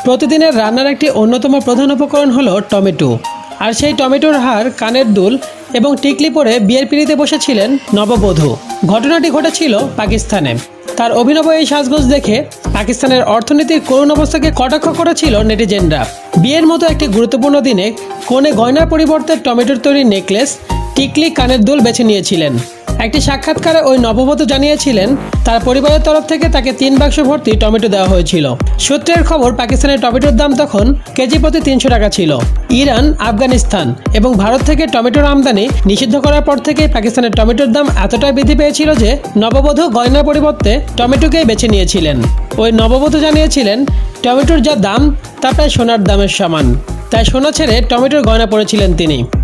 প্রতিদিনের রান্নার একটি অন্যতম প্রধান উপকরণ হলো টমেটো। আর সেই টমেটোর হাড়, কানের দুল এবং টিকলি পরে বিয়ের পিঁড়িতে বসেছিলেন নববধূ। ঘটনাটি ঘটেছিল পাকিস্তানে। তার অভিনব এই সাজগোজ দেখে পাকিস্তানের অর্থনীতির করুণ অবস্থাকে কটাক্ষ করেছিল নেটিজেনরা। বিয়ের মতো একটি গুরুত্বপূর্ণ দিনে কনে গয়নার পরিবর্তে টমেটোর তৈরি নেকলেস, টিকলি, কানের দুল বেছে নিয়েছিলেন। একটি সাক্ষাৎকারে ওই নববধূ জানিয়েছিলেন তার পরিবারের তরফ থেকে তাকে 3 বাক্স ভর্তি টমেটো দেওয়া হয়েছিল। সূত্রের খবর, পাকিস্তানের টমেটোর দাম তখন কেজি প্রতি 300 টাকা ছিল। ইরান, আফগানিস্তান এবং ভারত থেকে টমেটোর আমদানি নিষিদ্ধ করার পর থেকে পাকিস্তানের টমেটোর দাম এতটাই বৃদ্ধি পেয়েছিল যে নববধূ গয়নার পরিবর্তে টমেটোকেই বেছে নিয়েছিলেন। ওই নববধূ জানিয়েছিলেন টমেটোর যা দাম তা প্রায় সোনার দামের সমান, তাই সোনা ছেড়ে টমেটোর গয়না পরেছিলেন তিনি।